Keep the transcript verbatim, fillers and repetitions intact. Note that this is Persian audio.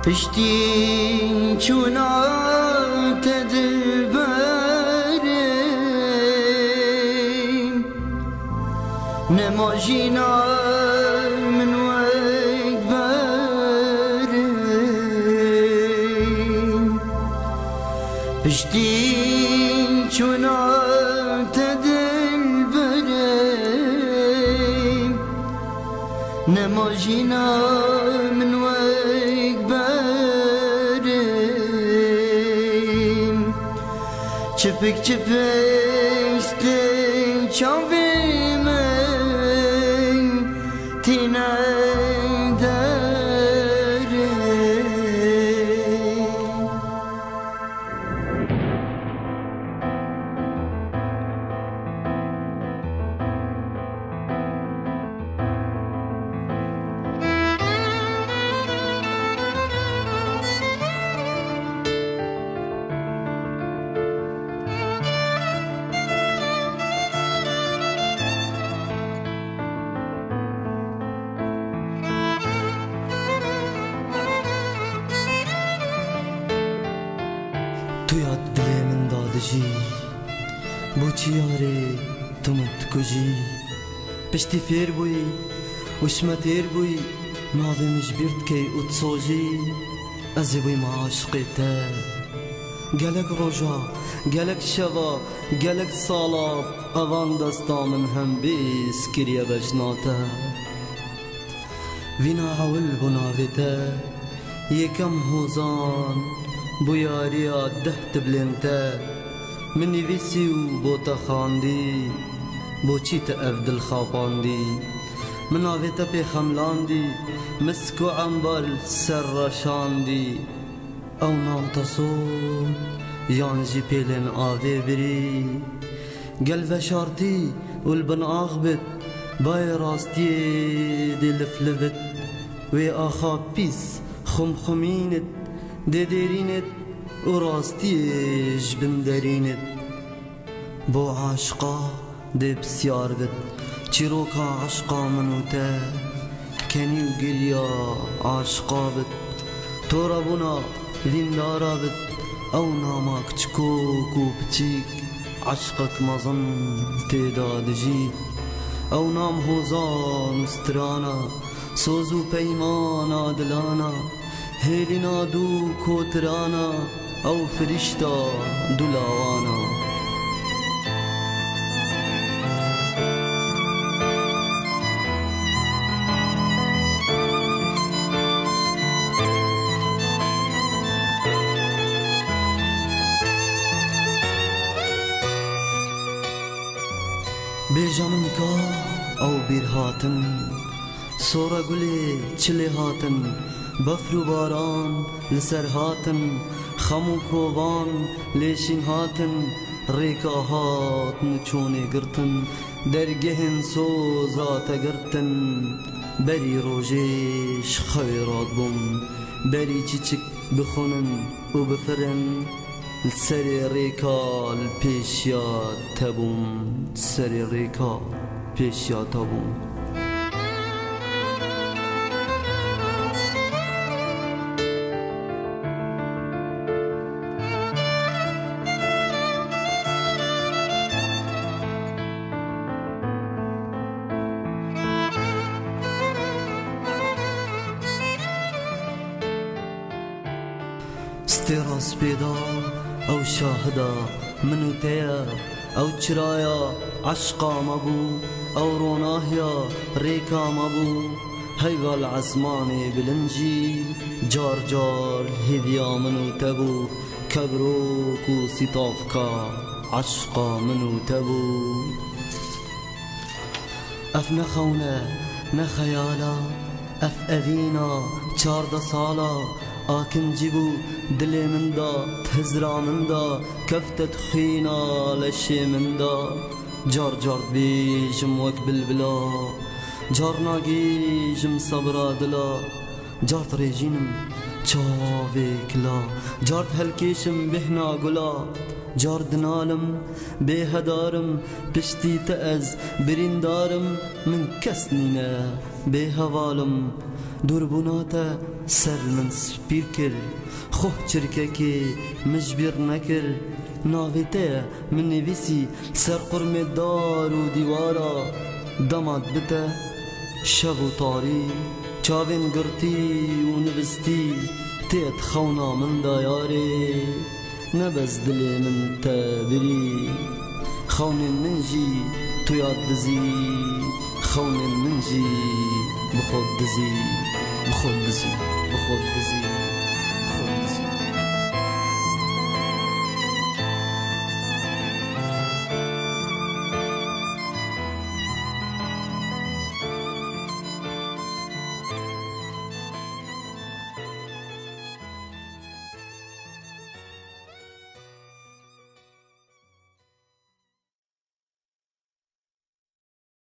پشتی چونا تدبریم نماجینا من وقت بریم پشتی چونا تدبریم نماجینا من وقت Çıpık çıpık stek çavimin tine derim تو یاد دلی من دادجی بوچی یاری تو مت کجی پشتی فیر بوی وشمتیر بوی ناظر مجبرت کی اتصوجی ازی بوی معاشقی تا گلک روژا گلک شوا گلک سالاب اوان دستا من هم بیس کریه بجناتا وینا عول بناویتا یکم هوزان بو یاریا دهت بلنتا منی ویسی و بوتا خاندی بو چی تا افدل خواباندی من آویتا پی خملاندی مسکو عنبال سر رشاندی او نام تصور یانجی پیلن آوی بری قلب شارتی والبن آغبت باي راستي دي لفلفت وي آخا بيس خم خمينت دي ديرينت وراستي جبن دارينت بو عاشقا دي بسيار بت چيروكا عشقا منوتا كاني وقريا عاشقا بت تورا بنا ذندارا بت او ناماك تشكوك وبتيك عشقك مظن تداد جيت او نام هوزان استرانا سوزو پیمانا دلانا هیلینا دو کوترانا او فرشتا دلاوانا بیجانم کا او بیر هاتن سورا گلی چلی هاتن بفرو باران لسر هاتن خمو کوبان لیشین هاتن ریکا هاتن چونی گرتن درگهن سوزاتا گرتن بری روژیش خیرات بوم بری چیچک بخونن و بفرن سری ریکا پیشیا تبوم سری ریکا پیشیا تبوم ستراس بيدا او شاهدا منو تيا او چرايا عشقا مبو او روناهيا ريكا مبو هيغا العزماني بالانجيل جار جار هذيا منو تبو كبروك وسطافكا عشقا منو تبو اف نخونا نخيالا اف اذينا چارد سالا آكن جيبو دلي من دا تهزرا من دا كفتت خينا لشي من دا جار جار بيجم وك بالبلا جار ناقيجم صبرا دلا جار تريجينم چاوي كلا جار هلكيشم بهنا قلا جاردنالم بهدارم پشتی تا از بریندارم من کس نینه به هوالم دوربوناتا سر من سپیر کر خواه چرکه که مجبر نکر ناویته من نویسی سر قرم دار و دیوارا دماد بته شب و تاری چاوین گرتی و نبستی تیت خونا من دایاری نبز دلی من تابری خونین من جی تو یاد دزی خونین من جی بخود دزی بخود دزی بخود دزی